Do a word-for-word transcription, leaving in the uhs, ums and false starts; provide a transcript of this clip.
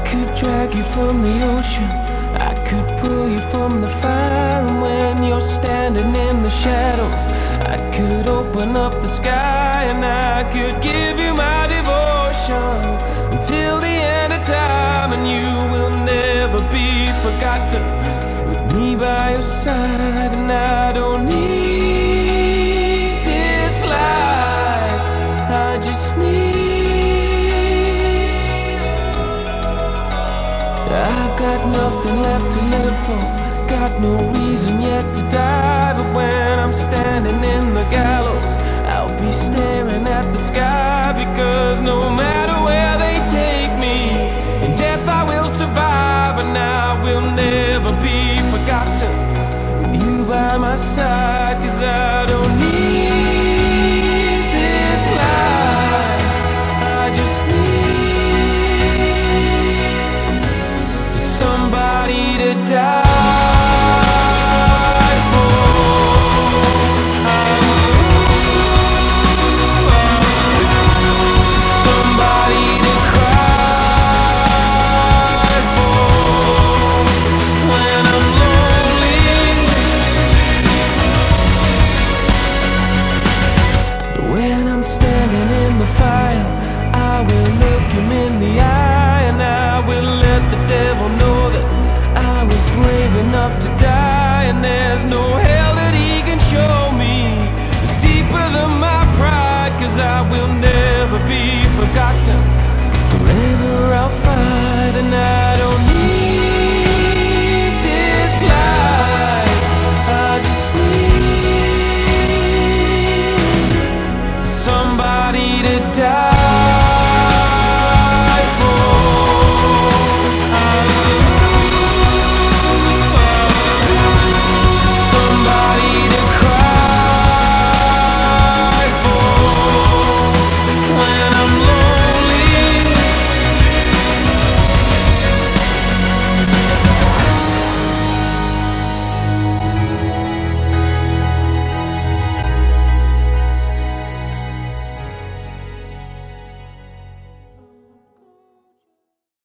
could drag you from the ocean, I could pull you from the fire. And when you're standing in the shadows, I could open up the sky. And I could give you my devotion until the end of time. And you will never be forgotten, with me by your side. And I don't need this life, I just need, I've got nothing left to live for, got no reason yet to die. But when I'm standing in the gallows, I'll be staring at the sky. Because no matter where they take me, in death I will survive. And I will never be forgotten, with you by my side. 'Cause I